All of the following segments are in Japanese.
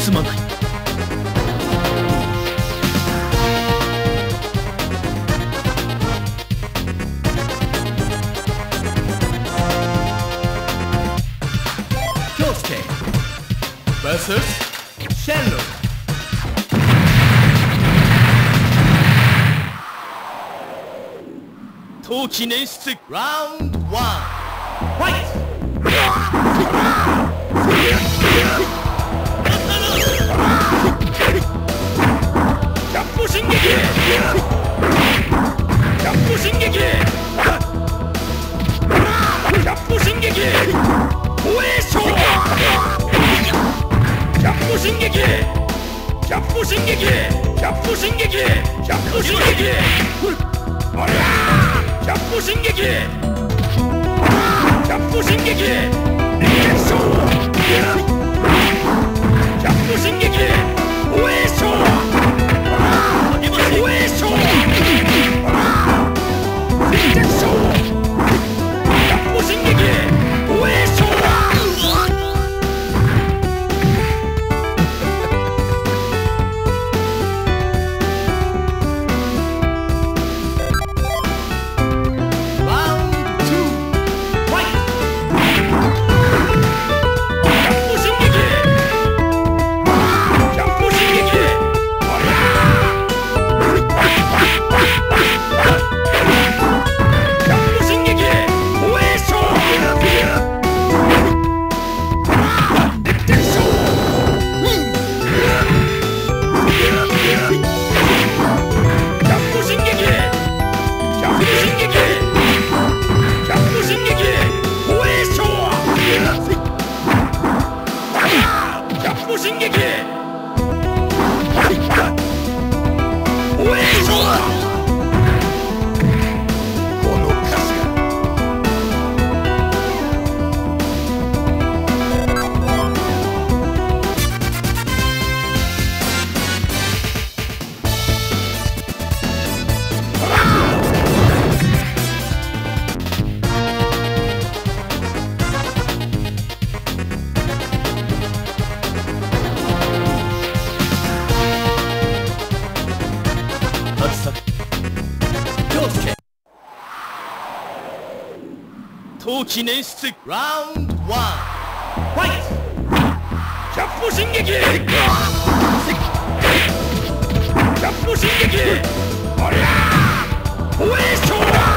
すまない。京介 vs シェンロン。冬季捻出ラウンド1ファイト。ジャンプ進撃。ジャンプ進撃。ジャンプ進撃。防衛省。ジャンプ進撃。ジャンプ進撃。ジャンプ進撃。ジャンプ進撃。ありゃー。ジャンプ進撃。ジャンプ進撃。リアクション。ジャンプ進撃。防衛省。防衛省。リアクション。ジャンプ進撃。防衛省。冬季捻出ラウンド1ファイト。ジャンプ進撃。ジャンプ進撃。ありゃー。防衛省。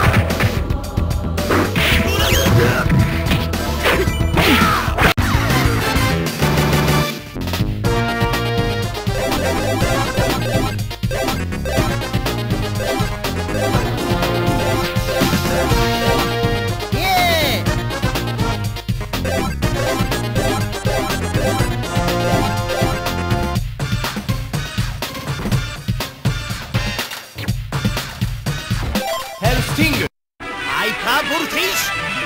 スティングハイパーボルテージ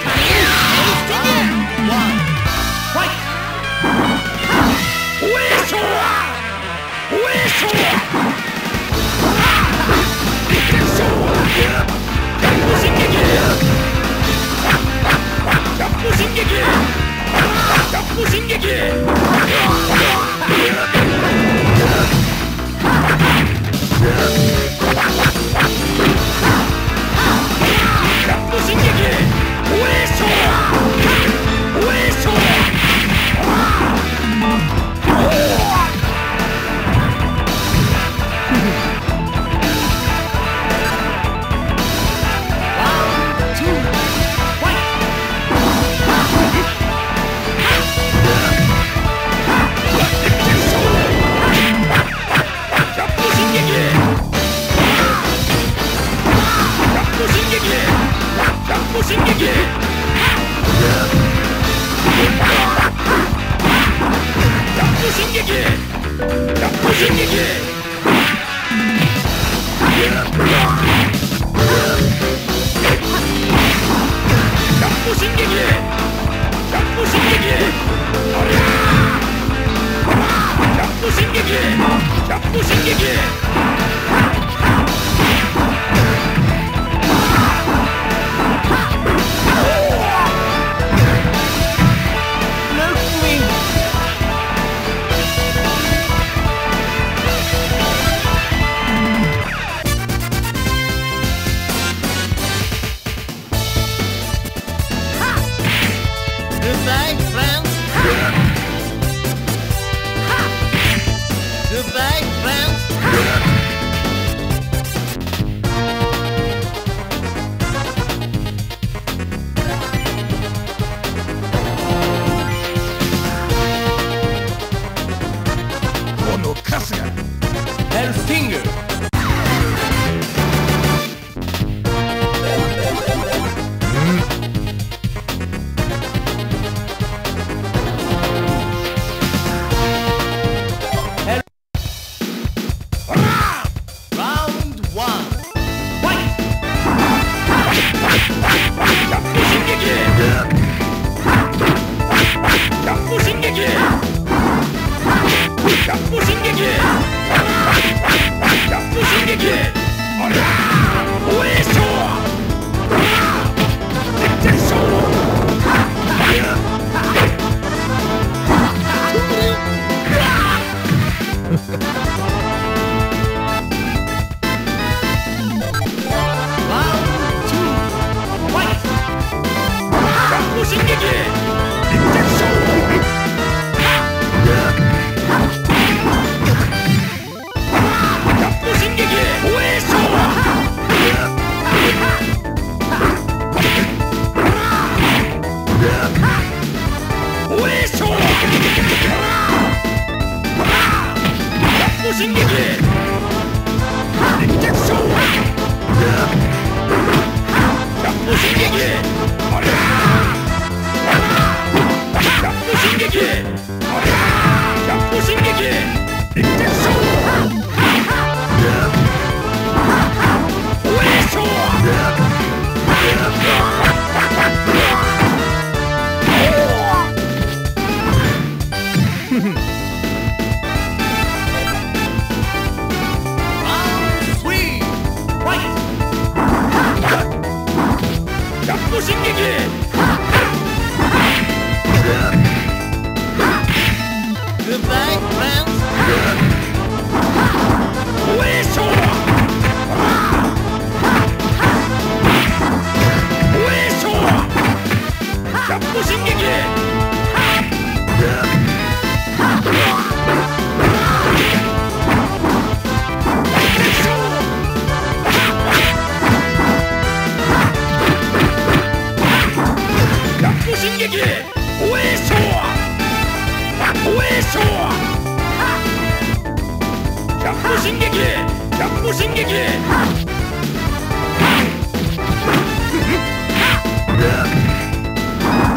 ファイト。防衛省。防衛省。ジャンプ進撃。ジャンプ進撃。ジャンプ進撃。進撃。防衛省。防衛省。ラウンド2ファイト。 Goodbye, friends. このカスがヘルスキング。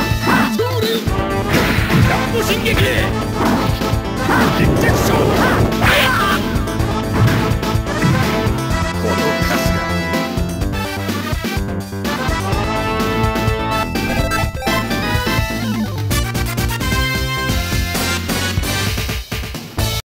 進撃！一撃勝負！